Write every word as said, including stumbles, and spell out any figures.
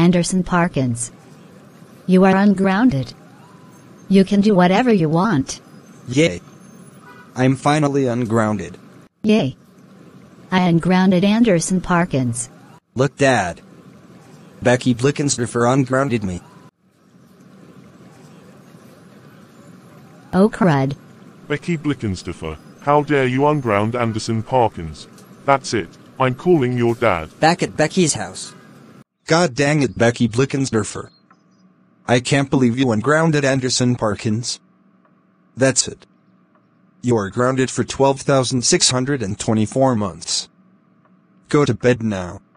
Anderson Parkins. You are ungrounded. You can do whatever you want. Yay. I'm finally ungrounded. Yay. I ungrounded Anderson Parkins. Look, Dad. Becky Blickensderfer ungrounded me. Oh crud. Becky Blickensderfer, how dare you unground Anderson Parkins? That's it. I'm calling your dad. Back at Becky's house. God dang it, Becky Blickensderfer. I can't believe you ungrounded Anderson Parkins. That's it. You are grounded for twelve thousand six hundred twenty-four months. Go to bed now.